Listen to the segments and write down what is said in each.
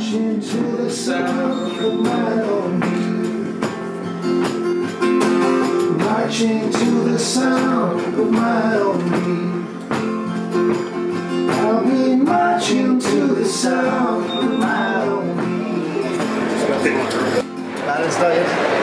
marching to the sound of my own beat. Marching to the sound of my own beat. I'll be marching to the sound of my own beat. Balanced diet.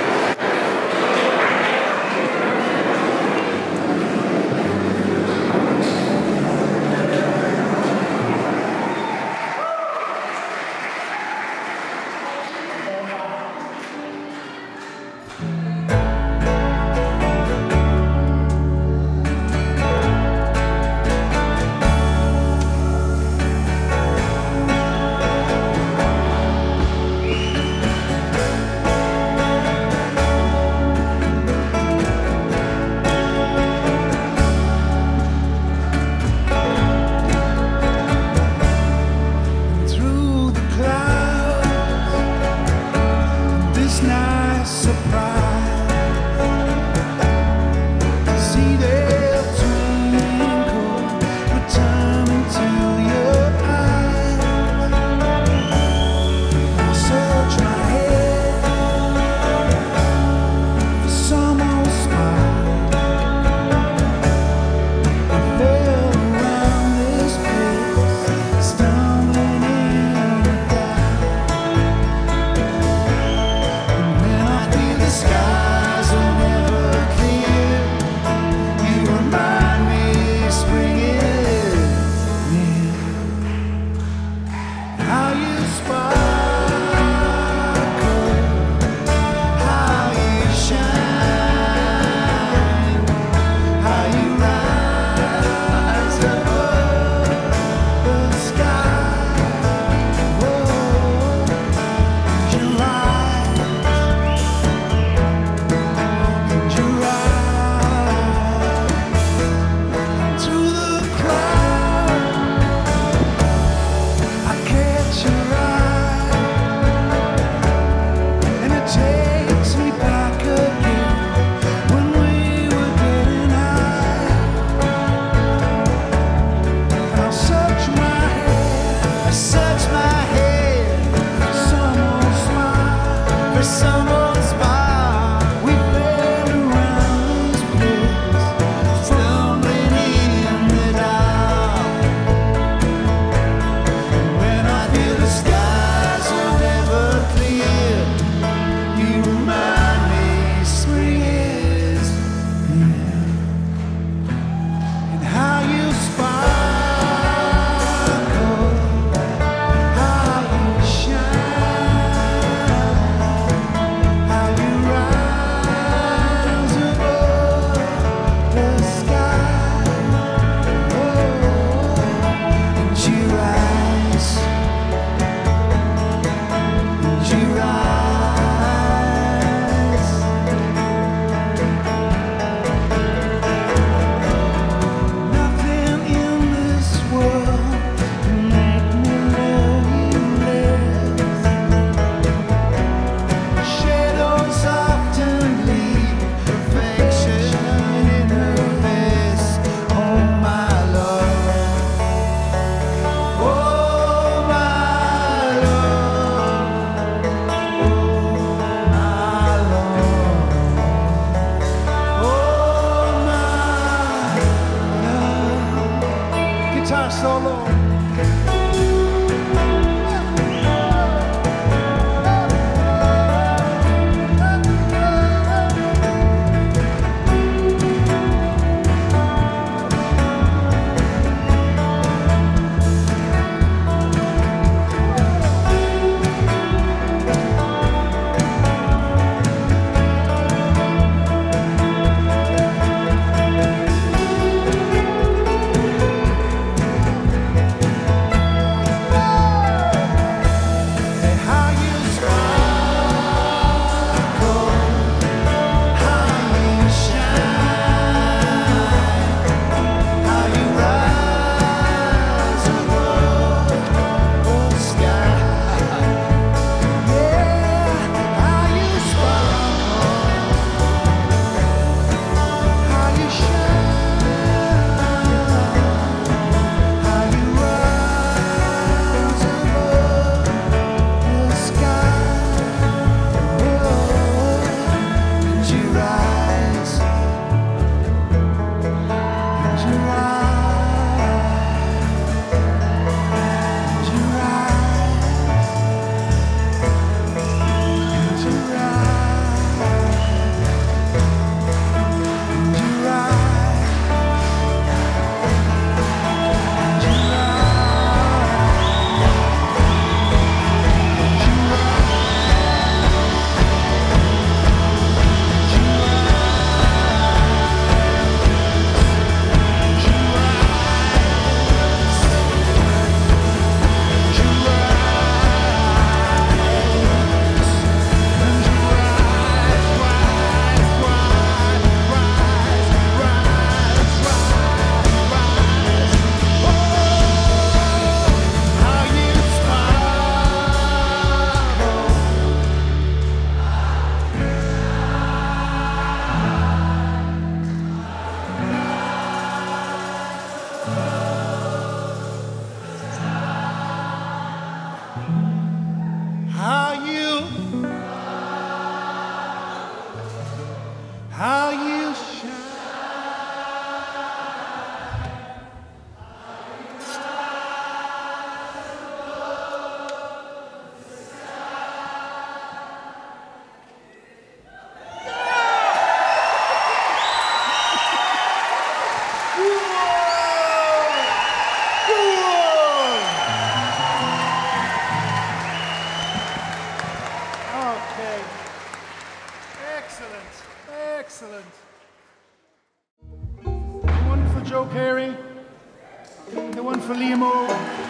Anymore.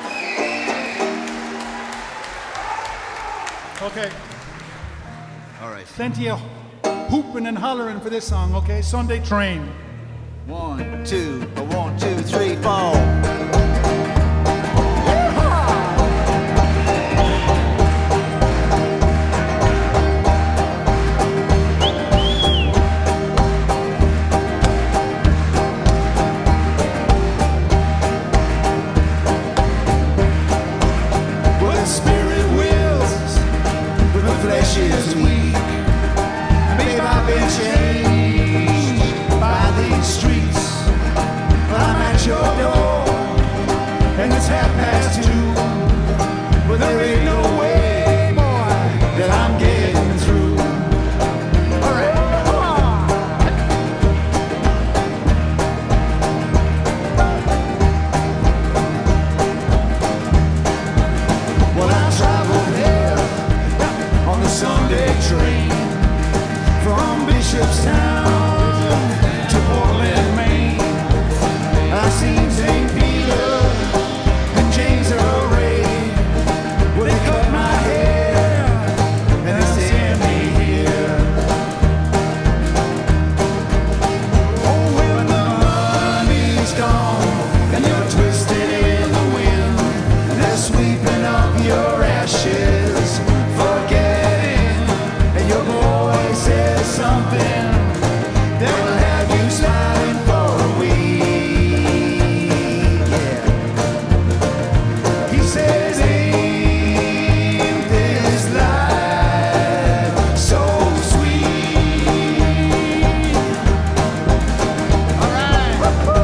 Okay. All right. Plenty of hooping and hollering for this song, okay? Sunday Train. 1, 2, 1, 2, 3, 4. Flesh is weak, babe, I've been changed by these streets. But I'm at your door, and it's 2:30. But there ain't no way, boy, that I'm getting through. All right, come on. Well, I traveled here on the Sunday train from Bishopstown to Portland, Maine. I seen St. Peter and James Earl Ray. Well, they cut my hair and they sent me here. Oh, when the money's gone and you're twisted in the wind, they're sweeping up your ashes. Something that will have you smiling for a week. Yeah. He says, ain't this life so sweet? All right.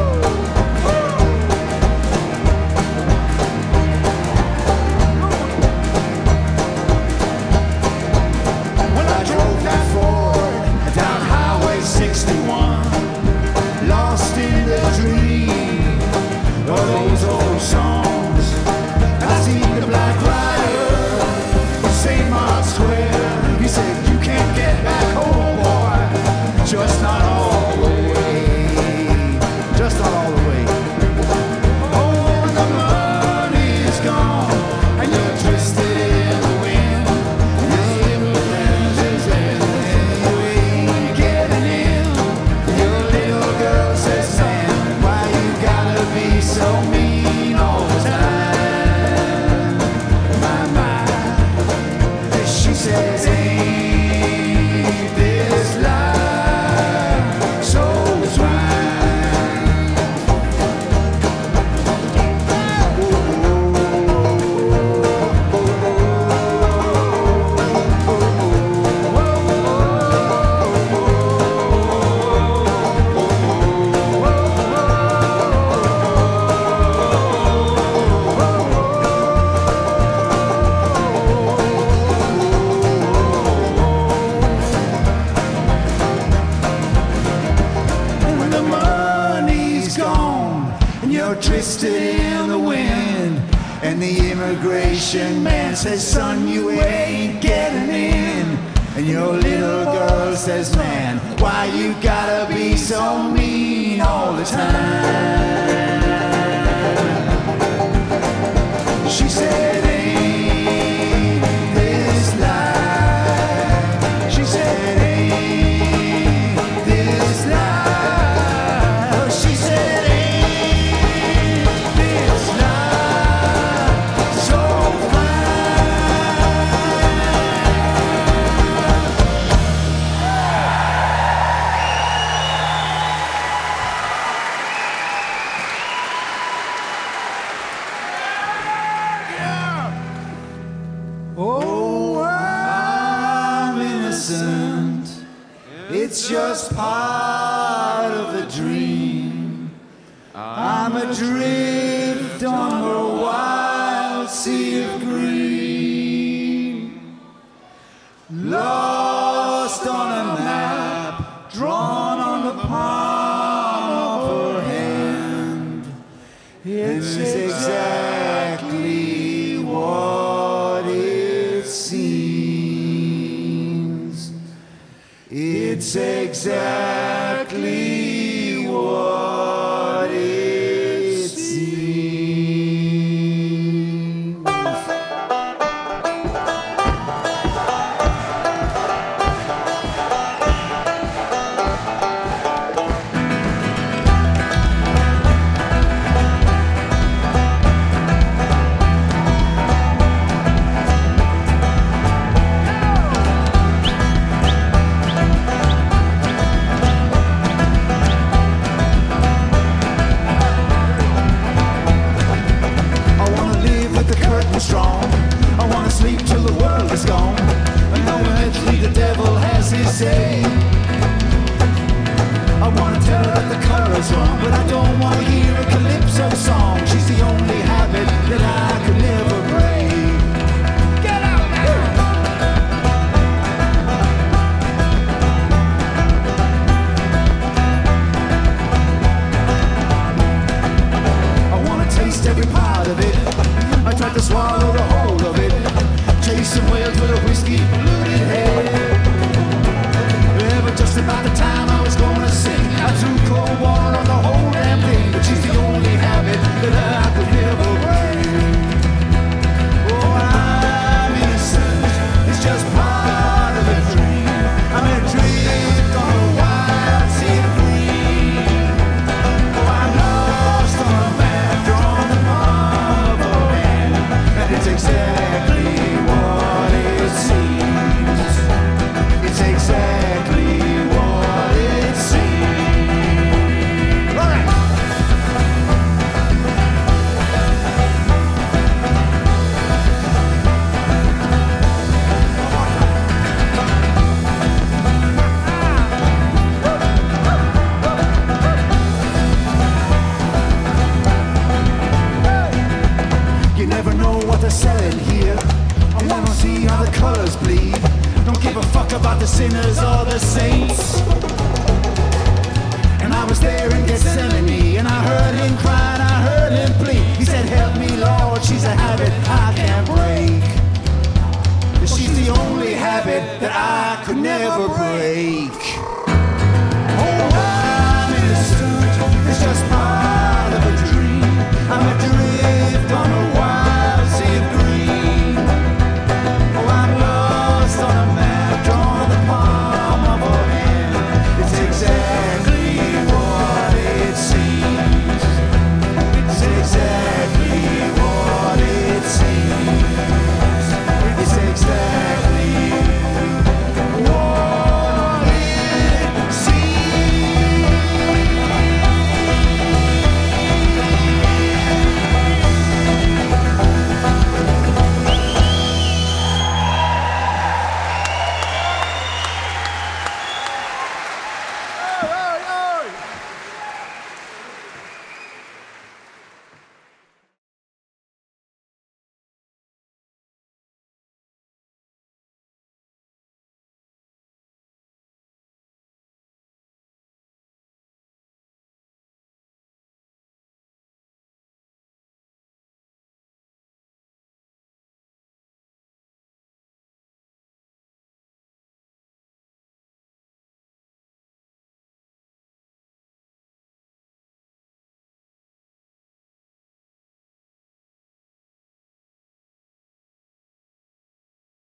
When I drove that Ford down Highway 61, lost in the dream of those old songs. I seen the Black Rider in St. Mark's Square. He said, you can't get back home, boy, just not all the way. Just not all the way. Oh, when the money's gone and you're twisted in the wind, your little friends is in. So mean all the time. My, she says, ain't this life so twisted in the wind, and the immigration man says, son, you ain't getting in. And your little girl says, man, why you gotta be so mean all the time? She said, ain't this life? She said, ain't this life? She said, it's just part of the dream. I'm adrift on her wild sea of green, lost on a map drawn on the palm of her hand. It's exactly what it seems. It's exactly what it seems. say. I wanna tell her that the color's wrong, but I don't wanna hear a calypso song. She's the only habit that I could never break. Get out there! I wanna taste every part of it. I tried to swallow the whole of it. Chasing whales with a whiskey polluted head. Yeah, but just about the time I was gonna sing, I threw cold water on the whole damn thing. But she's the only habit that I could never break. Oh, I'm innocent, it's just part of a dream. I'm adrift on a wild sea of green. Oh, I'm lost on a map drawn in motherland, and it's exactly what it seems. It's exactly what it seems. All right. You never know what they're selling here. I wanna see how the colors bleed. Don't give a fuck about the sinners or the saints. And I was there in Gethsemane, and I heard him cry and I heard him plead. He said, help me, Lord.